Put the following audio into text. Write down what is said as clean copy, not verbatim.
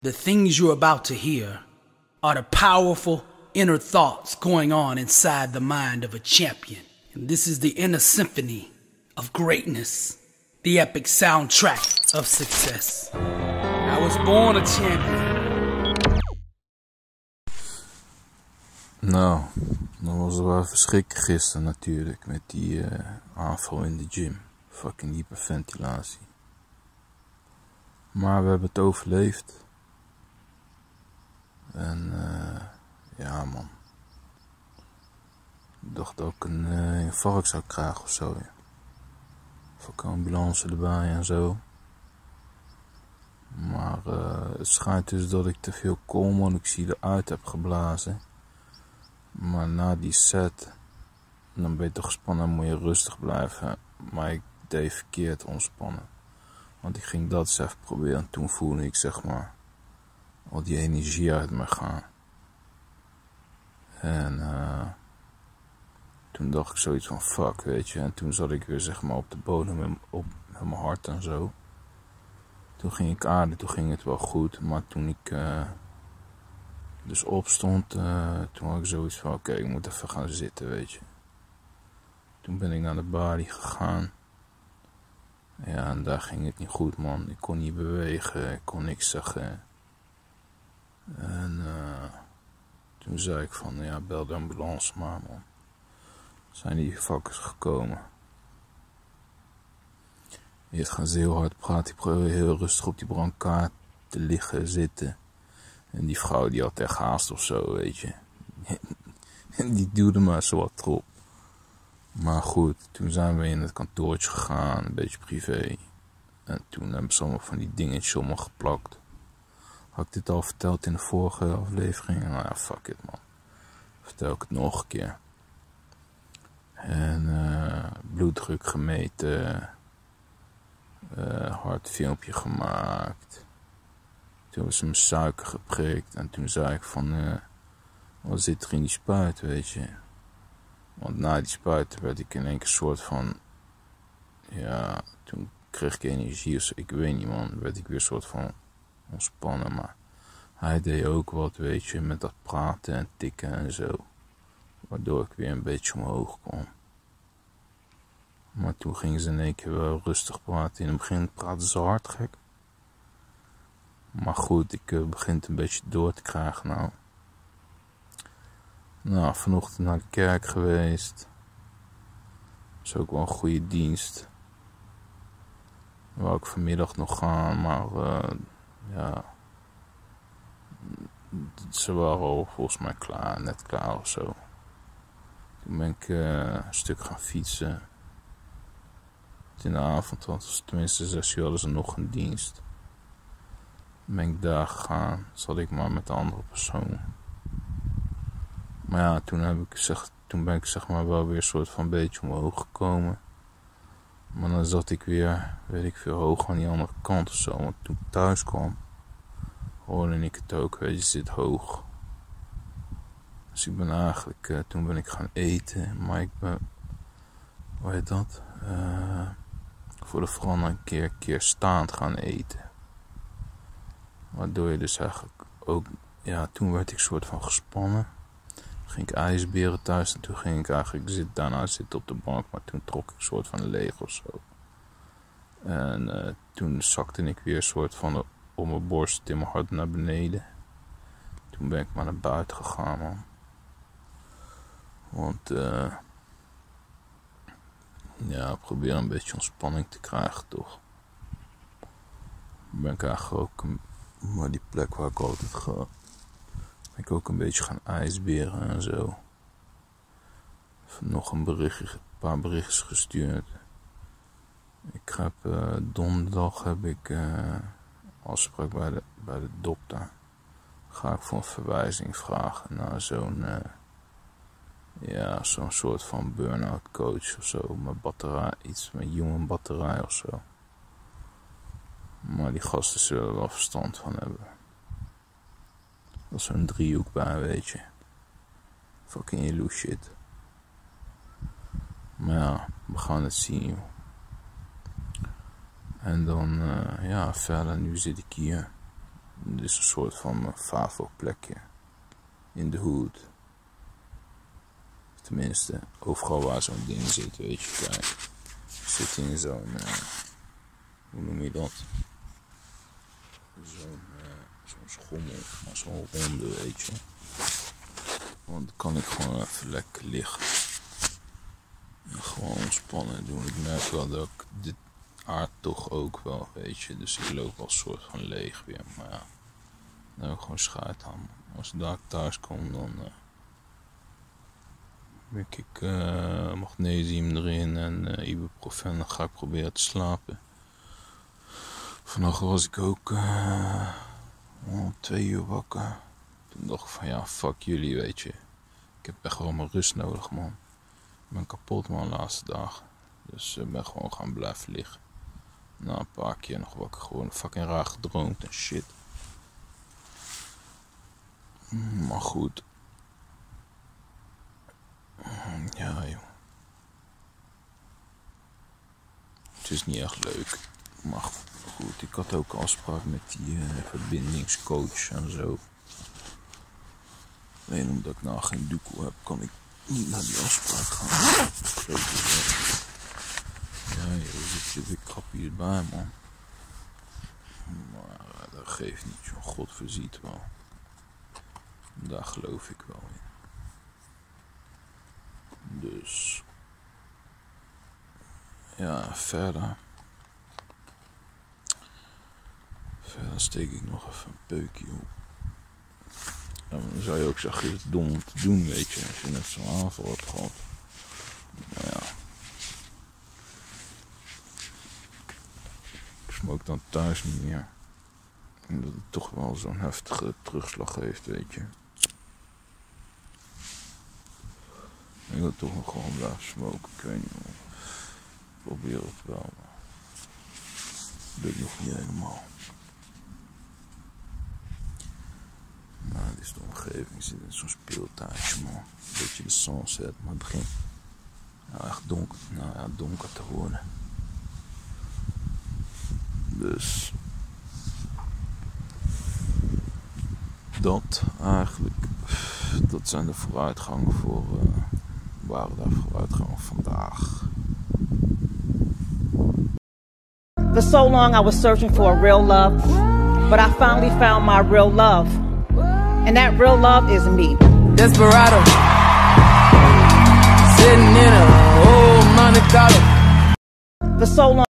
The things you're about to hear are the powerful inner thoughts going on inside the mind of a champion. And this is the inner symphony of greatness, the epic soundtrack of success. I was born a champion. Nou, dat was wel verschrikkelijk gisteren natuurlijk met die aanval in de gym. Fucking hyperventilatie. Maar we hebben het overleefd. En ja man. Ik dacht dat ik een infarct zou krijgen of zo. Ja. Fucking ambulance erbij en zo. Maar het schijnt dus dat ik te veel koolmonoxide uit heb geblazen. Maar na die set, dan ben je toch gespannen en moet je rustig blijven. Maar ik deed verkeerd ontspannen. Want ik ging dat eens even proberen en toen voelde ik zeg maar al die energie uit me gaan. En toen dacht ik zoiets van fuck, weet je. En toen zat ik weer zeg maar op de bodem met mijn hart en zo. Toen ging ik aarden, toen ging het wel goed. Maar toen ik dus opstond, toen had ik zoiets van oké, ik moet even gaan zitten, weet je. Toen ben ik naar de balie gegaan. Ja, en daar ging het niet goed, man. Ik kon niet bewegen, ik kon niks zeggen. En toen zei ik van, ja, bel de ambulance maar, man. Zijn die fuckers gekomen. Eerst gaan ze heel hard praten, die probeerde heel rustig op die brancard te liggen, zitten. En die vrouw die had echt haast of zo, weet je. En die duwde maar zo wat erop. Maar goed, toen zijn we in het kantoortje gegaan, een beetje privé. En toen hebben ze allemaal van die dingetjes om me geplakt. Had ik dit al verteld in de vorige aflevering? Nou ja, fuck it man. Vertel ik het nog een keer. En bloeddruk gemeten. Hartfilmpje gemaakt. Toen hebben ze mijn suiker geprikt. En toen zei ik van, wat zit er in die spuit, weet je. Want na die spuit werd ik in één keer soort van, ja, toen kreeg ik energie of zo, ik weet niet man, werd ik weer soort van ontspannen, maar hij deed ook wat, weet je, met dat praten en tikken en zo, waardoor ik weer een beetje omhoog kwam. Maar toen gingen ze in één keer wel rustig praten, in het begin praten ze hard gek. Maar goed, ik begin het een beetje door te krijgen nou. Nou, vanochtend naar de kerk geweest. Is ook wel een goede dienst. Wou ik vanmiddag nog gaan, maar ja. Ze waren al volgens mij klaar, net klaar of zo. Toen ben ik een stuk gaan fietsen. In de avond, want tenminste 6 uur hadden ze nog een dienst. Toen ben ik daar gegaan, zat ik maar met een andere persoon. Maar ja, toen ben ik zeg maar wel weer een soort van beetje omhoog gekomen. Maar dan zat ik weer, weet ik veel, hoog aan die andere kant of zo. Want toen ik thuis kwam, hoorde ik het ook, weet je, zit hoog. Dus ik ben eigenlijk, toen ben ik gaan eten. Maar ik ben, hoe heet dat? Voor de verandering een keer staand gaan eten. Waardoor je dus eigenlijk ook, ja, toen werd ik soort van gespannen. Ging ik ijsberen thuis en toen ging ik eigenlijk daarna zitten op de bank, maar toen trok ik een soort van leeg of zo. En toen zakte ik weer een soort van om mijn borst in mijn hart naar beneden. Toen ben ik maar naar buiten gegaan, man. Want ja, probeer een beetje ontspanning te krijgen, toch. Dan ben ik eigenlijk ook, maar die plek waar ik altijd ga. Ben ik ook een beetje gaan ijsberen en zo. Even nog een paar berichtjes gestuurd. Ik heb donderdag heb ik afspraak bij de dokter. Ga ik voor een verwijzing vragen naar zo'n ja, zo'n soort van burn-out coach of zo. Met batterij, iets met human batterij of zo. Maar die gasten zullen er wel verstand van hebben. Dat is zo'n driehoek bij, weet je. Fucking yellow shit. Maar ja, we gaan het zien, joh. En dan, ja, verder, nu zit ik hier. Dit is een soort van mijn favo-plekje in de hood. Tenminste, overal waar zo'n ding zit, weet je. Kijk, zit in zo'n, hoe noem je dat? Zo'n schommel, maar zo'n ronde, weet je. Want dan kan ik gewoon even lekker liggen. En gewoon ontspannen doen. Ik merk wel dat ik dit aard toch ook wel, weet je. Dus ik loop als soort van leeg weer. Maar ja, dan heb ik gewoon schaart aan. Als ik daar thuis kom, dan mik ik magnesium erin en ibuprofen. Dan ga ik proberen te slapen. Vannacht was ik ook om 2 uur wakker. Toen dacht ik van ja, fuck jullie, weet je. Ik heb echt wel mijn rust nodig, man. Ik ben kapot, man, de laatste dagen. Dus ik ben gewoon gaan blijven liggen. Na een paar keer nog wakker geworden. Fucking raar gedroomd en shit. Maar goed. Ja, joh. Het is niet echt leuk. Maar goed, ik had ook afspraak met die verbindingscoach en zo. Alleen omdat ik nou geen doekoe heb, kan ik niet naar die afspraak gaan. Ja, joh, zit weer krappie erbij, man. Maar dat geeft niet, joh. God voorziet wel. Daar geloof ik wel in. Dus. Ja, verder. Verder steek ik nog even een peukje op. En dan zou je ook zeggen, het is dom om te doen, weet je. Als je net zo'n aanval hebt gehad. Nou ja. Ik smoke dan thuis niet meer. Omdat het toch wel zo'n heftige terugslag heeft, weet je. Ik wil toch nog gewoon blijven smoken, ik weet niet man. Ik probeer het wel, maar dat lukt nog niet helemaal. Nou, dit is de omgeving, ik zit in zo'n speeltuintje, man. Een beetje de sunset, maar het begint echt donker te worden. Dus dat eigenlijk, dat zijn de vooruitgangen waren daar vooruitgangen vandaag. For so long I was searching for a real love, but I finally found my real love. And that real love is me. Desperado, sitting in a old Monte Carlo. For so long